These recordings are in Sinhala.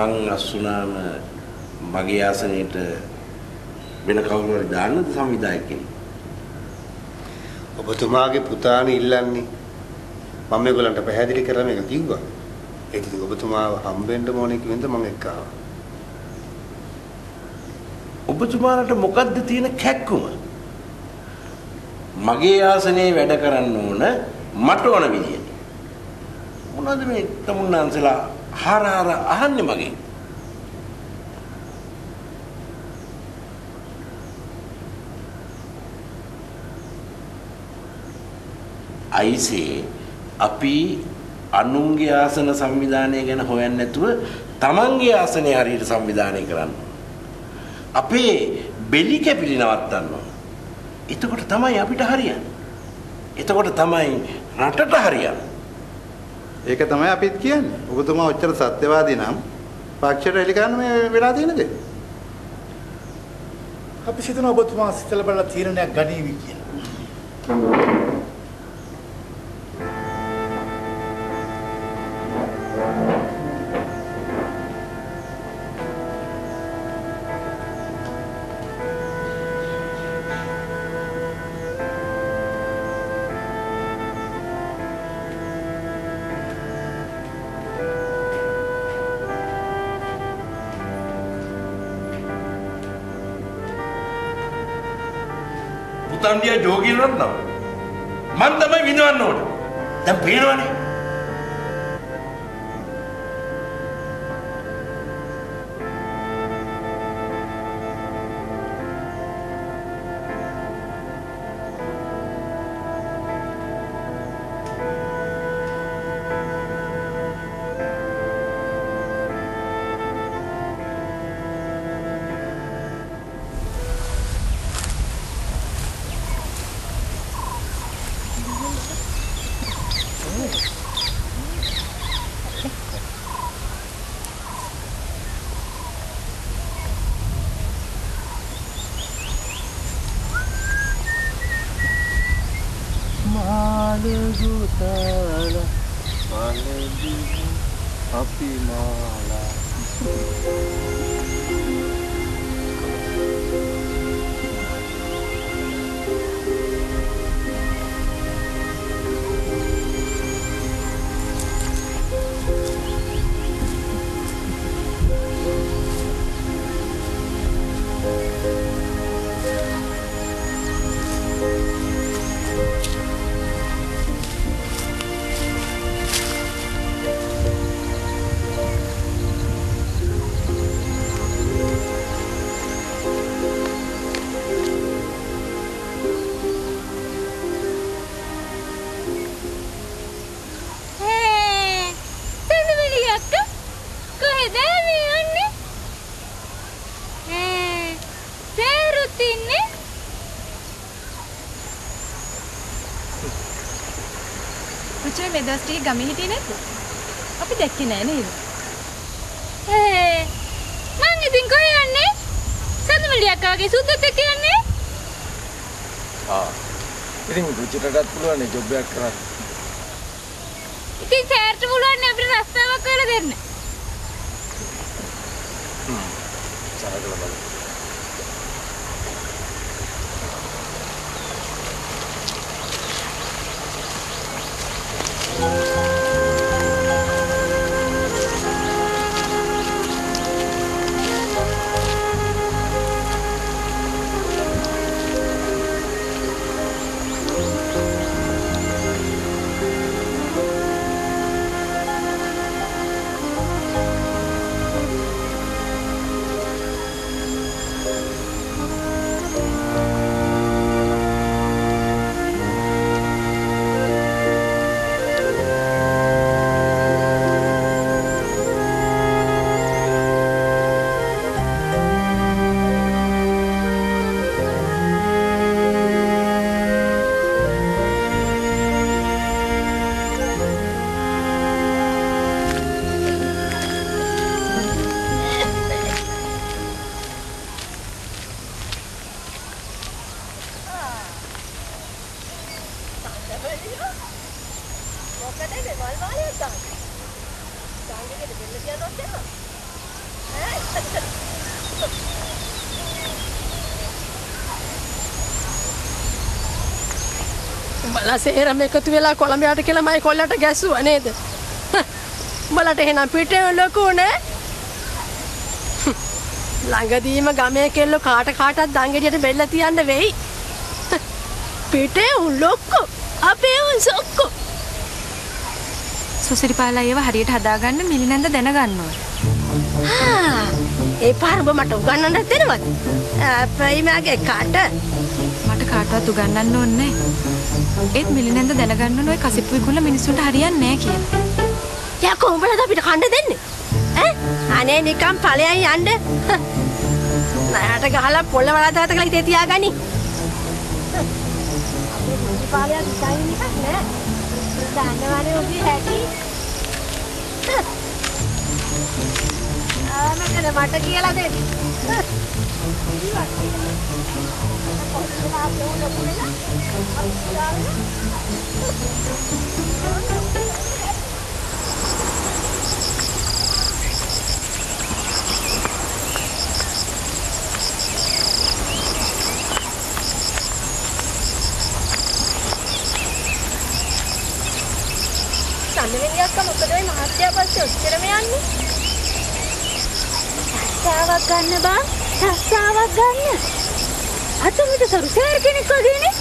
මං අස්සුනාම මගේ ආසනයේට වෙන කවුරු හරි දාන්නද සංවිධායකෙක්? ඔබතුමාගේ පුතාණි ඉල්ලන්නේ මම මේගොල්ලන්ට පැහැදිලි කරලා මේක කිව්වා. ඒක ඉතින් ඔබතුමාව හම්බෙන්න ඕනේ කිව්වෙන්ද මම එක්ක ආවා. ඔබතුමාලට මොකද්ද තියෙන කැක්කුම? මගේ ආසනයේ වැඩ කරන්න ඕන මට ඕන විදියට. මොනවද මේ තමුන්නාන්සලා හාර අහන්නේ මගෙන්? අයිසේ අපි අනුන්ගේ ආසන සංවිධානය ගැන හොයන්නේ නැතුව තමන්ගේ ආසනය හරියට සංවිධානය කරන්න. අපේ බෙලි කැපිලි නවත්තන්න ඕන. එතකොට තමයි අපිට හරියන්නේ. එතකොට තමයි රටට හරියන්නේ. ඒක තමයි අපිත් කියන්නේ. ඔබතුමා ඔච්චර සත්‍යවාදී නම් පක්ෂයට එලි කරන්න මේ වෙලා තියෙන දේ. අපි සිතන ඔබතුමා සිතලා බලලා තීරණයක් ගනීවි කියලා. පුතන්දියා ජෝගිනරත් නම් මන් තමයි විඳවන්න ඕනේ. දැන් පේනවනේ. මේ දවස් ටික ගමේ හිටියේ නැද්ද? අපි දැක්කේ නෑ නේද? මං ඉතින් කොහෙ යන්නේ? සඳුමලි අක්කාගේ සුද්දත් එක්ක යන්නේ? ඉතින් රුචිටටත් පුළුවන් නේ ජොබ් එකක් කරන්න. ඉතින් සෑර්ට පුළුවන් නේ අපිට රස්තාවක් කරලා දෙන්න. සරකලා බලන්න. උඹලා සේරම එකතු වෙලා කොළඹ යට කියලා මයි කොල්ලට ගැස්සුවා නේද? උඹලට එහෙනම් පිටේ ලොකු නේ? ළඟදීම ගමේ කෙල්ල කාටත් දංගෙඩියට බෙල්ල තියන්න වෙයි. පිටේ උන් ලොක්කෝ අපේ උන් සොක්කෝ. සුසිරිපාලා ඒව හරියට හදාගන්න මිලිනන්ද දැනගන්න ඕන. ඒ පාරඹ මට උගන්නන්න දෙනවද? ප්‍රයිමාගේ කාට? මට කාටවත් උගන්නන්න ඕනේ නැහැ. ඒත් මිලිනන්ද දැනගන්න ඕන ඔය කසිප්පු විකුණන මිනිස්සුන්ට හරියන්නේ නැහැ කියලා. යකෝ උඹලද අපිට කන්න දෙන්නේ? අනේ නිකන් ඵලයන් යන්න. නෑට ගහලා පොළ වලදාත කියලා හිතේ තියාගනි. අපේ මුංගි පාලයක් ඉතින් නිකන් නෑ. දන්නවනේ ඔබේ හැටි. මට කියලා දෙන්න. සම්මෙලියක් මොකද මේ මහත්යා පස්සේ ඔච්චරම යන්නේ? රස්සාවක් ගන්න බං. රස්සාවක් ගන්න. අතමිට සරුසාර කෙනෙක් වගේනේ.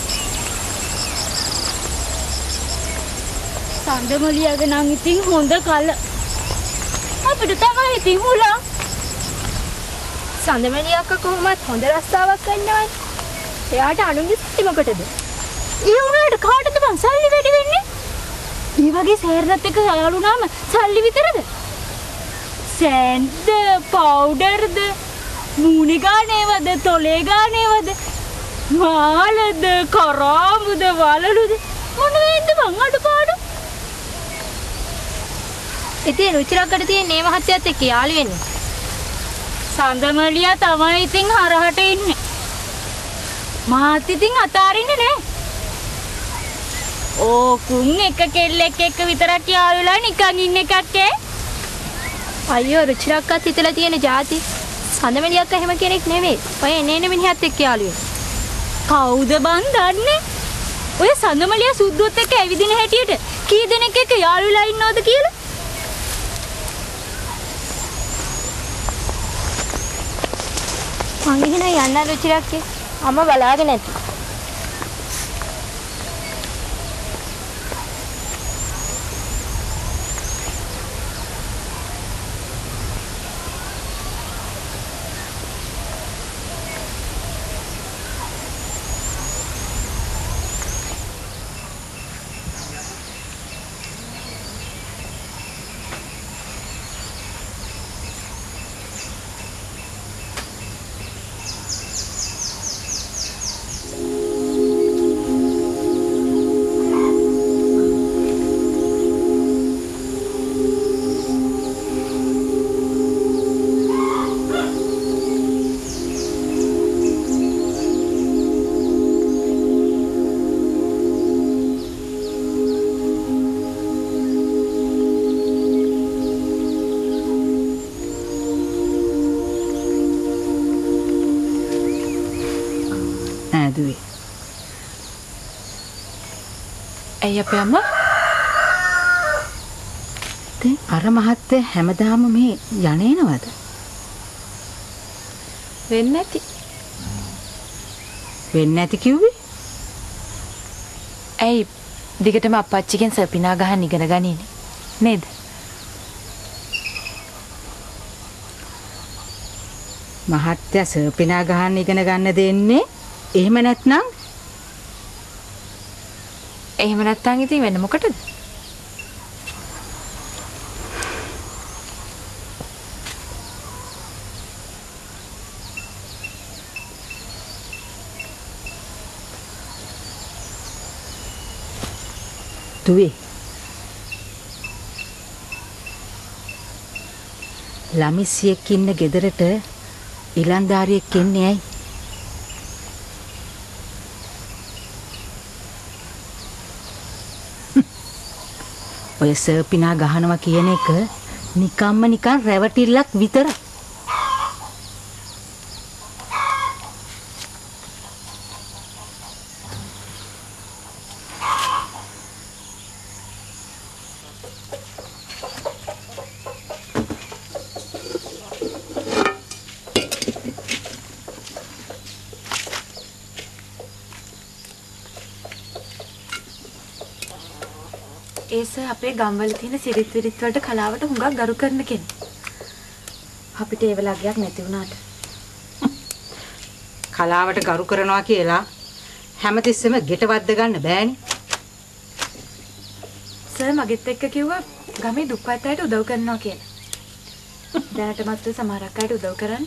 සඳමලියගේ නම් ඉතින් හොඳ කල. අපිට තමයි ඉතින් මුලා. සඳමලියක්ක කොහොමත් හොඳ රස්සාවක් ගන්නවයි. එයාට අනුන්ගේ සල්ලි මොකටද? ඒ උනාට කාටද බං සල්ලි වැඩි වෙන්නේ? මේ වගේ සෑරනත් එක යාළුනාම සල්ලි විතරද? සෑන්ඩ් පවුඩර්ද මූණේ ගානේවද තොලේ ගානේවද මාළද කරාමුද වලලුද මොනවද බං අඩපාඩු? ඉතින් රුචිරක්කට තියෙන මේ මහත්යත් එක්ක යාළු වෙන්නේ. සඳමලියා තමයි ඉතින් හරහට ඉන්නේ. මාත් ඉතින් අතාරින්නේ නෑ. ඕකුන් එක කෙල්ලෙක් එක්ක විතරක් යාළුලා නිකන් ඉන්න එකක් ඈ. අයියෝ රුචිරක්කත් හිතලා තියෙන જાති. සඳමලියක් එහෙම කෙනෙක් නෙවෙයි. ඔය එනේන මිනිහත් එක්ක යාළුවෙ. කවුද බං දන්නේ? ඔය සඳමලියා සුද්දුත් එක්ක ඇවිදින හැටියට කී දෙනෙක් එක්ක යාළුලා ඉන්නවද කියලා? මං එහෙනම් යන්න රුචිරක්කේ. අම්මා බලාගෙන නැති. ඇයි අපේ අම්මා? දැන් අර මහත්තයා හැමදාම මේ යන්නේනවද? වෙන්නේ නැති. වෙන්නේ නැති කිව්වේ? ඇයි දිගටම අප්පච්චිගෙන් සපිනා ගහන්න ඉගෙන ගනින්නේ නේද? මහත්තයා සපිනා ගහන්න ඉගෙන ගන්න දෙන්නේ එහෙම නැත්නම් එහෙම නැත්නම් ඉතින් වෙන මොකටද? දුවේ ළමිසියෙක් ඉන්න ගෙදරට ඉලන්දාරියෙක් එන්නේ ඇයි? ඔය සර්පිනා ගහනවා කියන එක නිකම්ම නිකන් රැවටිල්ලක් විතරයි. ඒ සර් අපේ ගම්වල තියෙන සිරිත් විරිත් වලට කලාවට හුඟක් ගරු කරන කෙනෙක්. අපිට ඒ වෙලාවයක් නැති වුණාට. කලාවට ගරු කරනවා කියලා හැමතිස්සෙම ගෙට වද්ද ගන්න බෑනේ. සර් මගෙත් එක්ක කිව්වා ගමේ දුප්පත් අයට උදව් කරනවා කියලා. දැනටමත් සමහරක් අයට උදව් කරන්නේ.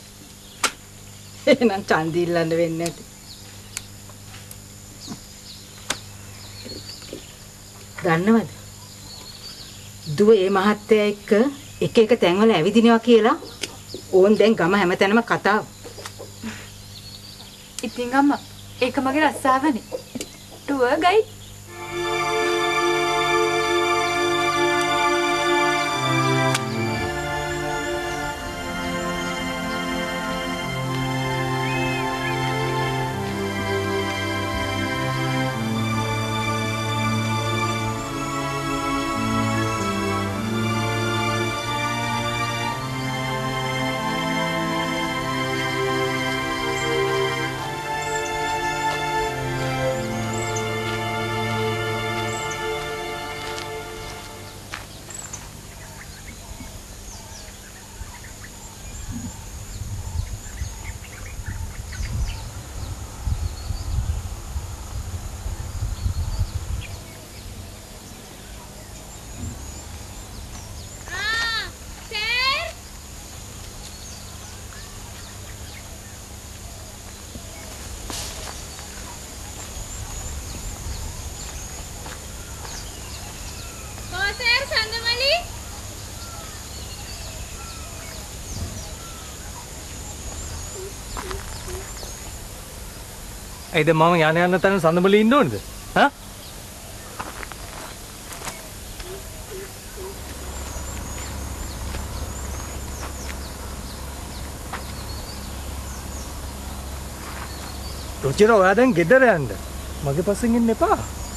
එහෙනම් ඡන්දි ඉල්ලන්න වෙන්නේ නැති. දන්නවද? දුව ඒ මහත්තයා එක්ක එක තැන්වල ඇවිදිනවා කියලා ඕන් දැන් ගම හැමතැනම කතාව. ඉතින් අම්මා ඒක මගේ රස්සාවනේ. Tour guide. ඇයිද මම යන්න තැන සඳමලි ඉන්න ඕනද? හා? රුචිර ඔයා දැන් ගෙදර යන්න. මගේ පස්සෙන් ඉන්න එපා.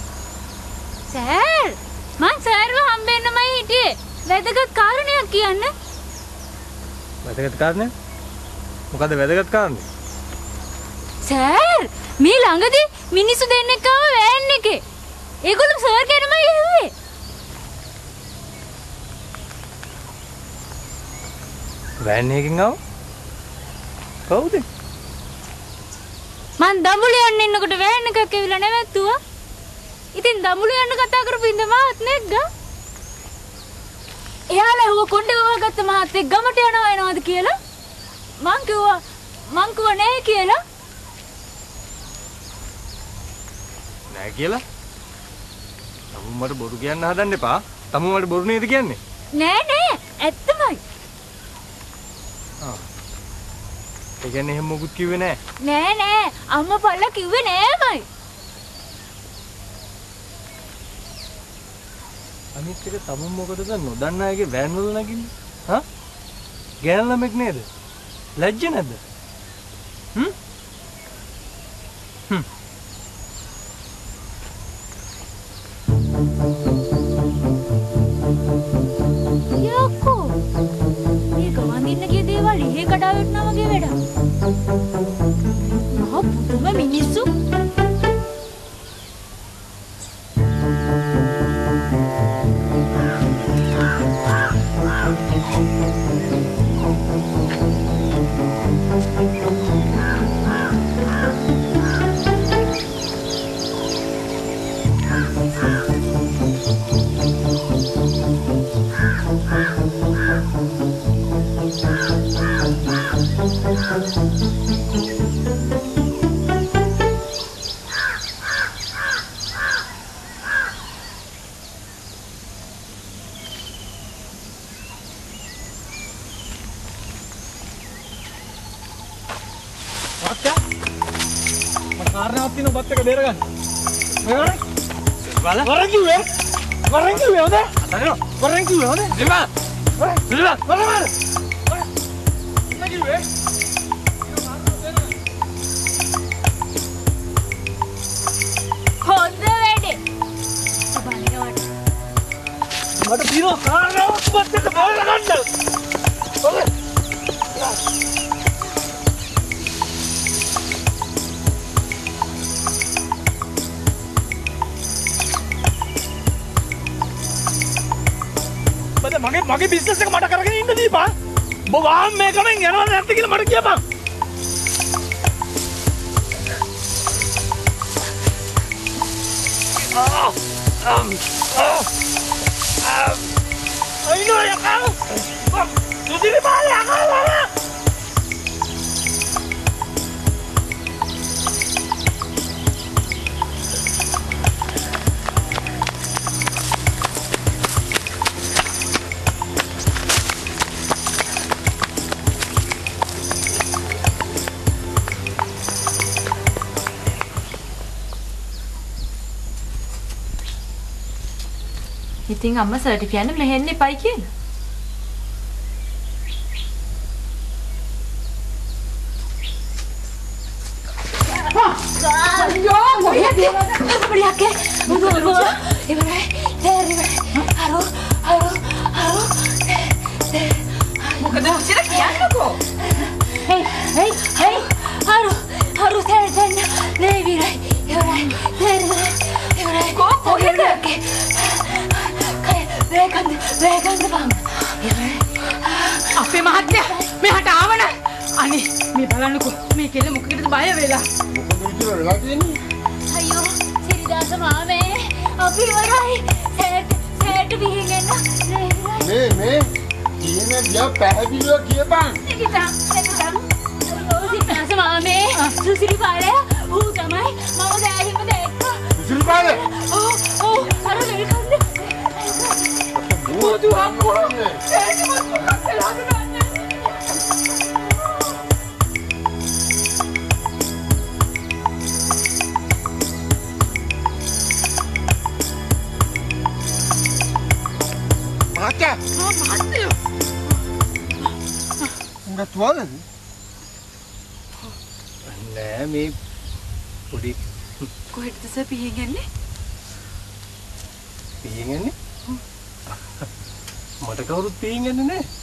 සර් මං සර්ව හම්බෙන්නමයි හිටියේ. වැදගත් කාරණයක් කියන්න. වැදගත් කාරණේ? මොකද වැදගත් කාරණේ? සර් මේ ළඟදී මිනිස්සු දෙන්නෙක් ආව වෑන් එකේ. ඒගොල්ලෝ සර් ගැනමයි ඇහුවේ. වෑන් එකකින් ආව? කවුද? මං දඹුලු යන්න ඉන්නකොට වෑන් එකක් ඇවිල්ලා නැවැත්තුවා. ඉතින් දඹුලු යන්න කතා කරපු ඉඳ මාත් නැග්ගා. එයාලා හුව කොණ්ඩේ වහගත්ත මහත්තයෙක් ගමට යනවා එනවාද කියලා. මං කිව්වා නෑ කියලා. නෑ කියලා? තමුන් මට බොරු කියන්න හදන්න එපා. තමුන් මට බොරු නේද කියන්නේ? නෑ ඇත්තමයි. ඒ කියන්නේ එහෙම මොකුත් කිව්වේ නෑ. නෑ අම්මා පල්ලා කිව්වේ නෑමයි. අනිත් එක තමුන් මොකටද නොදන්න අයගේ වෑන් වල නගින්නේ? හා? ගෑනු ළමෙක් නේද? ලැජ්ජ නැද්ද? යකෝ මේක වඳින්න ගිය දේවල් ඉහි කඩා වැටෙනා වගේ වැඩක්. මහ පුදුම මිනිස්සු. කාරණාවක් තියෙනවා බත් එක බේරගන්න. මේවනේ. බලන්න. වරන් කිව්වේ හොඳ. අතරින්. වරන් කිව්වේ හොඳ. දිවා. වරන්. කිව්වේ. හොඳ වැඩේ. බලනවට. මට දිනෝ කාරණාවක් බත් එක බේරගන්න. ඔය. මගේ බිස්නස් එක මට කරගෙන ඉන්න දීපන්. ඔබ වාම් මේකෙන් යනවා නැද්ද කියලා මට කියපන්. අයිනෝ යකා. සුසිලි පාලේ යකා. ඉතින් අම්මා සර්ටි කියන්නේ මෙහෙන්න එපයි කියලා. අයියෝ මොකද? අපරියක්කේ මොකද? ඉවරයි. තේරෙන්නේ. හරෝ. මොකද උචිර කියන්නකෝ. හේ. හරෝ තේරෙන්නේ. නේ ඉවරයි. තේරෙන්නේ. ඉවරයි. කොහෙද? වේගන්න බං. අපේ මහත්තයා මෙහාට ආවන. අනේ මේ බලන්නකෝ මේ කෙල්ල මොකකටද බය වෙලා. මොකද කියලා වෙලා තියෙන්නේ? අයියෝ සිරිදාස මාමේ අපි ඉවරයි. සෑට විහිං එන්න. මේ කියන දියා පැහැදිලිව කියපන්. නිකිතන්. සිරිදාස මාමේ සුසිරි පාලේ ඌ තමයි මම දැහිම දැක්ක. සුසිරි පාලේ? ඔව් අර වෙල්කන්ද. මොකද හම්බුනේ? ඒක මොකක්ද ලාගෙන Mata! මහත්තයෝ උඹ තුවාලද? නෑ මේ පොඩි කොහෙටද සර් පිහින් යන්නේ? පිහින් යන්නේ? මට කවුරුත් පිහින් යන්නේ නෑ.